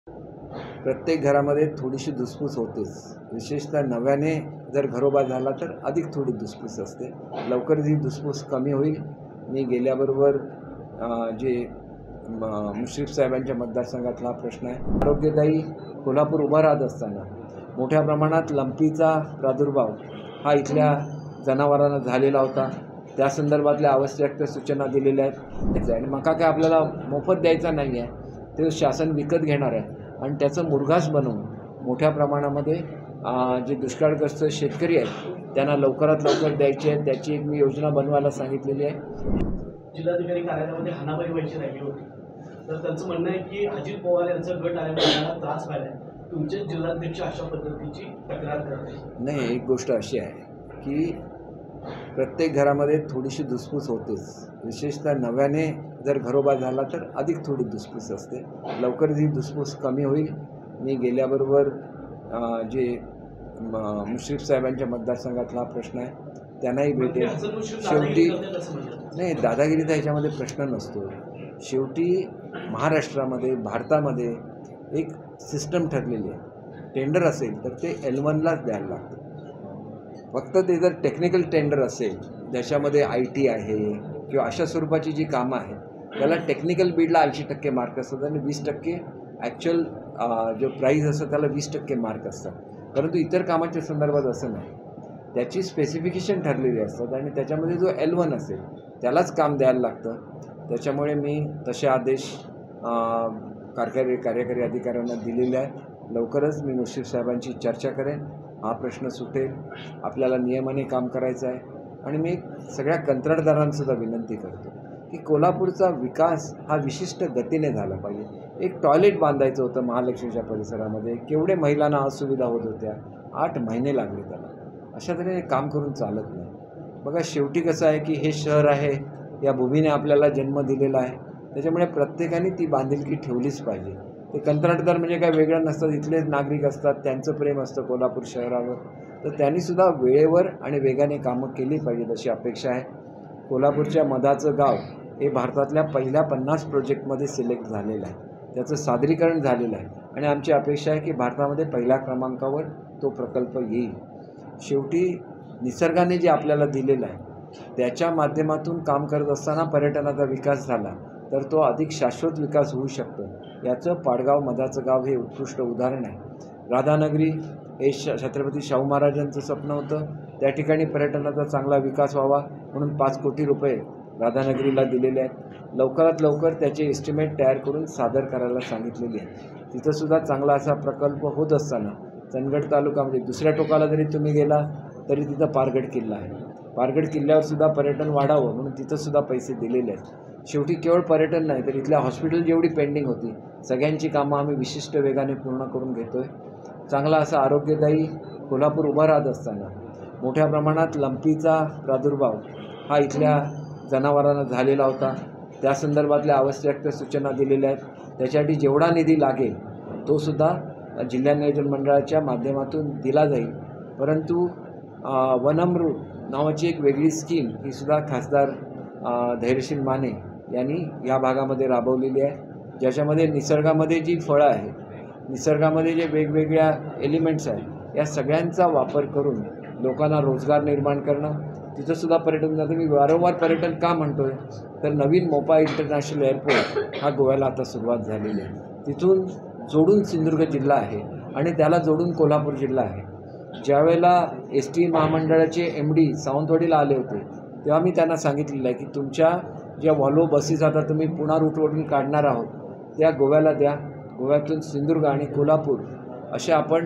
प्रत्येक घरामध्ये थोडीशी धुसफूस होतेच. विशेषतः नव्याने जर घरोबा झाला तर अधिक थोडी धुसफूस असते. लवकरच ही धुसफूस कमी होईल. मी गेल्याबरोबर जे मुश्रीफ साहेबांच्या मतदारसंघातला हा प्रश्न आहे. आरोग्यदायी कोल्हापूर उभं राहत असताना मोठ्या प्रमाणात लंपीचा प्रादुर्भाव हा इथल्या जनावरांना झालेला होता. त्या संदर्भातल्या आवश्यक त्या सूचना दिलेल्या आहेत आणि मका काय आपल्याला मोफत द्यायचा नाही आहे, ते शासन विकत घेणार आहे आणि त्याचं मुरघास बनवून मोठ्या प्रमाणामध्ये जे दुष्काळग्रस्त शेतकरी आहेत त्यांना लवकरात लवकर द्यायची आहे. त्याची एक मी योजना बनवायला सांगितलेली आहे. जिल्हाधिकारी कार्यालयामध्ये हाणामारी व्हायची राहिली होती, तर त्यांचं म्हणणं आहे की अजित पवार यांचा गट आल्यामुळे त्यांना त्रास व्हायला आहे. तुमचे जिल्हाध्यक्ष अशा पद्धतीची तक्रार करत नाही, एक गोष्ट अशी आहे की प्रत्येक घरामध्ये थोडीशी धुसफूस होतेच. विशेषतः नव्याने जर घरोबा झाला तर अधिक थोडी धुसफूस असते. लवकरच ही धुसफूस कमी होईल. मी गेल्याबरोबर जे मुश्रीफ साहेबांच्या मतदारसंघातला हा प्रश्न आहे त्यांनाही भेटेल. शेवटी नाही, दादागिरीचा ह्याच्यामध्ये प्रश्न नसतो. शेवटी महाराष्ट्रामध्ये भारतामध्ये एक सिस्टम ठरलेली आहे. टेंडर असेल तर ते L1लाच द्यायला लागतं. फक्त ते जर टेक्निकल टेंडर असेल ज्याच्यामध्ये IT आहे किंवा अशा स्वरूपाची जी कामं आहेत त्याला टेक्निकल बीडला 80% मार्क असतात आणि 20% ॲक्च्युअल जो प्राईज असतं त्याला 20% मार्क असतात. परंतु इतर कामाच्या संदर्भात असं नाही. त्याची स्पेसिफिकेशन ठरलेली असतात आणि त्याच्यामध्ये जो L1 असेल त्यालाच काम द्यायला लागतं. त्याच्यामुळे मी तसे आदेश कार्यकारी अधिकाऱ्यांना दिलेले आहेत. लवकरच मी मुश्रीफ साहेबांची चर्चा करेन. हा प्रश्न सुटेल. आपल्याला नियमाने काम करायचं आहे आणि मी सगळ्या कंत्राटदारांसुद्धा विनंती करतो की कोल्हापूरचा विकास हा विशिष्ट गतीने झाला पाहिजे. एक टॉयलेट बांधायचं होतं महालक्ष्मीच्या परिसरामध्ये. केवढे महिलांना असुविधा होत होत्या. 8 महिने लागले त्याला. अशा तऱ्हेने काम करून चालत नाही. बघा, शेवटी कसं आहे की हे शहर आहे, या भूमीने आपल्याला जन्म दिलेला आहे. त्याच्यामुळे प्रत्येकाने ती बांधिलकी ठेवलीच पाहिजे. ते कंत्राटदार म्हणजे काय वेगळं नसतात, इथलेच नागरिक असतात, त्यांचं प्रेम असतं कोल्हापूर शहरावर. तर त्यांनीसुद्धा वेळेवर आणि वेगाने कामं केली पाहिजेत अशी अपेक्षा आहे. कोल्हापूरच्या मधाचं गाव हे भारतातल्या पहिल्या 50 प्रोजेक्टमध्ये सिलेक्ट झालेलं आहे. त्याचं सादरीकरण झालेलं आहे आणि आमची अपेक्षा आहे की भारतामध्ये पहिल्या क्रमांकावर तो प्रकल्प येईल. शेवटी निसर्गाने जे आपल्याला दिलेलं आहे त्याच्या माध्यमातून काम करत असताना पर्यटनाचा विकास झाला तर तो अधिक शाश्वत विकास होऊ शकतो. याचं पाडगाव मधाचं गाव हे उत्कृष्ट उदाहरण आहे. राधानगरी हे छत्रपती शाहू महाराजांचं स्वप्न होतं. त्या ठिकाणी पर्यटनाचा चांगला विकास व्हावा म्हणून 5 कोटी रुपये राधानगरीला दिलेले आहेत. लवकरात लवकर त्याचे एस्टिमेट तयार करून सादर करायला सांगितलेले आहे. तिथंसुद्धा चांगला असा प्रकल्प होत असताना चंदगड तालुक्यामध्ये दुसऱ्या टोकाला जरी तुम्ही गेला तरी तिथं पारगड किल्ला आहे. पारगड किल्ल्यावरसुद्धा पर्यटन वाढावं म्हणून तिथंसुद्धा पैसे दिलेले आहेत. शेवटी केवळ पर्यटन नाही तर इथल्या हॉस्पिटल जेवढी पेंडिंग होती सगळ्यांची कामं आम्ही विशिष्ट वेगाने पूर्ण करून घेतो आहे. चांगला असा आरोग्यदायी कोल्हापूर उभं राहत असताना मोठ्या प्रमाणात लंपीचा प्रादुर्भाव हा इथल्या जनावरांना झालेला होता. त्या संदर्भातल्या आवश्यक त्या सूचना दिलेल्या आहेत. त्याच्यासाठी जेवढा निधी लागेल तोसुद्धा जिल्हा नियोजन मंडळाच्या माध्यमातून दिला जाईल. परंतु वनमृत नावाची एक वेगळी स्कीम ही सुद्धा खासदार धैर्यशील माने यांनी या भागामध्ये राबवलेली आहे. ज्याच्यामध्ये निसर्गामध्ये जी फळं आहेत, निसर्गामध्ये जे वेगवेगळ्या एलिमेंट्स आहेत या सगळ्यांचा वापर करून लोकांना रोजगार निर्माण करणं. तिथंसुद्धा पर्यटन जातं. मी वारंवार पर्यटन का म्हणतो आहे तर नवीन मोपा इंटरनॅशनल एअरपोर्ट हा गोव्याला आता सुरुवात झालेली आहे. तिथून जोडून सिंधुदुर्ग जिल्हा आहे आणि त्याला जोडून कोल्हापूर जिल्हा आहे. ज्यावेळेला ST महामंडळाचे MD सावंतवाडीला आले होते तेव्हा मी त्यांना सांगितलेलं आहे की तुमच्या ज्या वॉल्वो बसेस आता तुम्ही पुणा रूटवरून काढणार आहोत त्या गोव्याला द्या. गोव्यातून सिंधुदुर्ग आणि कोल्हापूर अशा आपण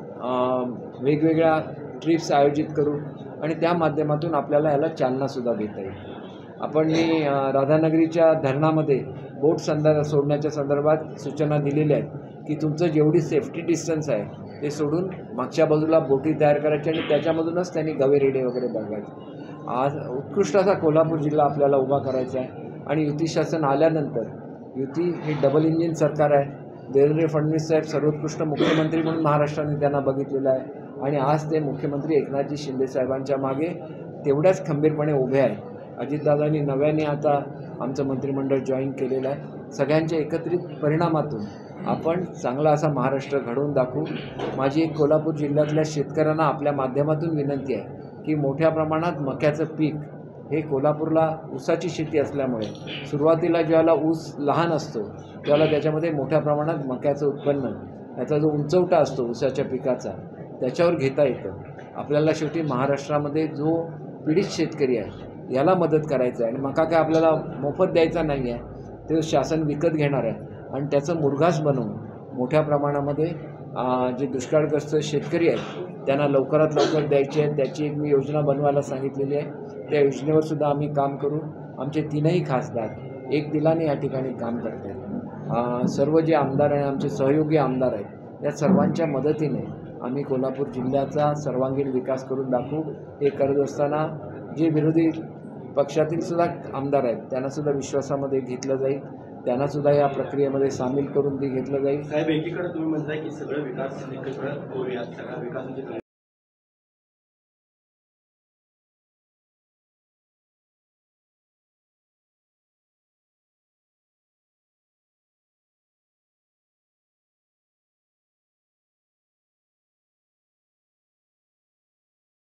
वेगवेगळ्या ट्रिप्स आयोजित करू आणि त्या माध्यमातून आपल्याला याला चालनासुद्धा देता येईल. आपण मी राधानगरीच्या धरणामध्ये बोट सोडण्याच्या संदर्भात सूचना दिलेल्या आहेत की तुमचं जेवढी सेफ्टी डिस्टन्स आहे ते सोडून मागच्या बाजूला बोटी तयार करायच्या आणि त्याच्यामधूनच त्यांनी गवेरेडे वगैरे बघायचे. आज उत्कृष्ट असा कोल्हापूर जिल्हा आपल्याला उभा करायचा आहे आणि युती शासन आल्यानंतर युती हे डबल इंजिन सरकार आहे. देवेंद्र फडणवीस साहेब सर्वोत्कृष्ट मुख्यमंत्री म्हणून महाराष्ट्राने त्यांना बघितलेलं आहे आणि आज ते मुख्यमंत्री एकनाथजी शिंदे साहेबांच्या मागे तेवढ्याच खंबीरपणे उभे आहेत. अजितदादांनी नव्याने आता आमचं मंत्रिमंडळ जॉईन केलेलं आहे. सगळ्यांच्या एकत्रित परिणामातून आपण चांगला असा महाराष्ट्र घडवून दाखवू. माझी एक कोल्हापूर जिल्ह्यातल्या शेतकऱ्यांना आपल्या माध्यमातून विनंती आहे की मोठ्या प्रमाणात मक्याचं पीक हे कोल्हापूरला ऊसाची शेती असल्यामुळे सुरुवातीला ज्यावेळेला ऊस लहान असतो त्यावेळेला त्याच्यामध्ये मोठ्या प्रमाणात मक्याचं उत्पन्न, याचा जो उंचवटा असतो ऊसाच्या पिकाचा, त्याच्यावर घेता येतं. आपल्याला शेवटी महाराष्ट्रामध्ये जो पीडित शेतकरी आहे याला मदत करायचं आहे आणि मका काय आपल्याला मोफत द्यायचा नाही आहे, ते शासन विकत घेणार आहे आणि त्याचं मुरघास बनवून मोठ्या प्रमाणामध्ये जे दुष्काळग्रस्त शेतकरी आहेत त्यांना लवकरात लवकर द्यायचे आहे. त्याची एक मी योजना बनवायला सांगितलेली आहे. त्या योजनेवर सुद्धा आम्ही काम करू. आमचे तीनही खासदार एक दिलाने या ठिकाणी काम करत आहेत. सर्व जे आमदार आणि आमचे सहयोगी आमदार आहेत या सर्वांच्या मदतीने आम्ही कोल्हापूर जिल्ह्याचा सर्वांगीण विकास करून दाखवू. हे करत असताना जे विरोधी पक्षातील सुद्धा आमदार आहेत त्यांनासुद्धा विश्वासामध्ये घेतलं जाईल, त्यांनासुद्धा या प्रक्रियेमध्ये सामील करून ती घेतलं जाईल. साहेब, एकीकडे तुम्ही म्हणताय की सगळं विकास एकत्र करूयात, सगळा विकास